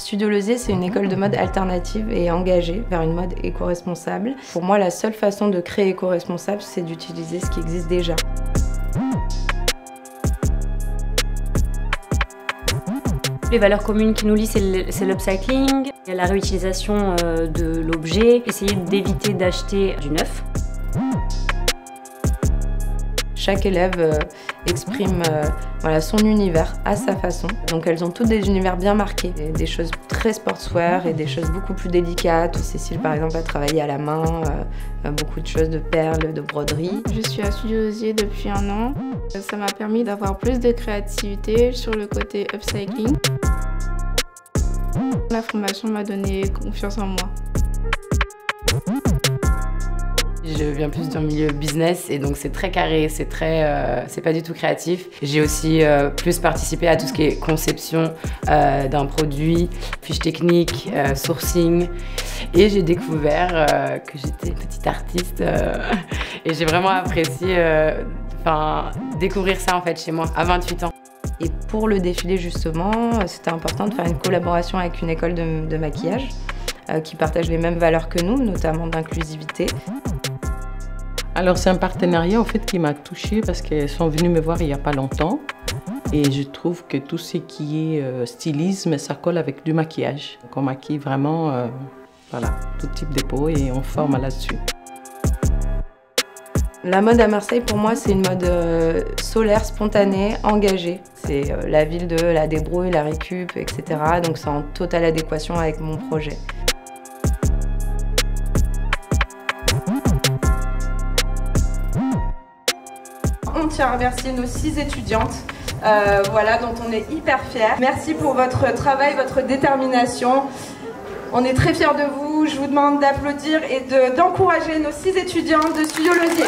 Studio Lozier, c'est une école de mode alternative et engagée vers une mode éco-responsable. Pour moi, la seule façon de créer éco-responsable, c'est d'utiliser ce qui existe déjà. Les valeurs communes qui nous lient, c'est l'upcycling, la réutilisation de l'objet, essayer d'éviter d'acheter du neuf. Chaque élève exprime voilà, son univers à sa façon. Donc elles ont toutes des univers bien marqués, des choses très sportswear et des choses beaucoup plus délicates. Cécile par exemple a travaillé à la main, beaucoup de choses de perles, de broderie. Je suis à Studio Lozier depuis 1 an. Ça m'a permis d'avoir plus de créativité sur le côté upcycling. La formation m'a donné confiance en moi. Je viens plus d'un milieu business et donc c'est très carré, c'est pas du tout créatif. J'ai aussi plus participé à tout ce qui est conception d'un produit, fiche technique, sourcing, et j'ai découvert que j'étais petite artiste et j'ai vraiment apprécié découvrir ça en fait chez moi à 28 ans. Et pour le défilé justement, c'était important de faire une collaboration avec une école de maquillage qui partage les mêmes valeurs que nous, notamment d'inclusivité. Alors c'est un partenariat en fait qui m'a touchée parce qu'elles sont venues me voir il n'y a pas longtemps et je trouve que tout ce qui est stylisme, ça colle avec du maquillage. Donc on maquille vraiment voilà, tout type de peau et on forme là-dessus. La mode à Marseille pour moi c'est une mode solaire, spontanée, engagée. C'est la ville de la débrouille, la récup, etc. Donc c'est en totale adéquation avec mon projet. On tient à remercier nos 6 étudiantes, voilà, dont on est hyper fiers. Merci pour votre travail, votre détermination. On est très fiers de vous. Je vous demande d'applaudir et d'encourager nos 6 étudiantes de Studio Lozier.